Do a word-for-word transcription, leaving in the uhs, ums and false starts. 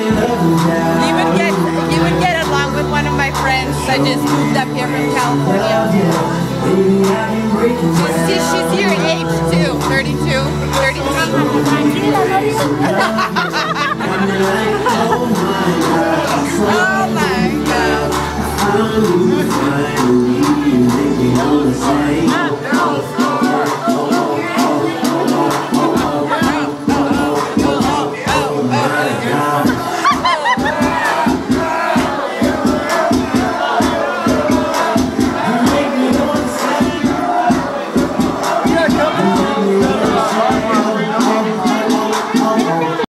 You would get you would get along with one of my friends that just moved up here from California. She's, she's your age too, thirty-two, thirty-three.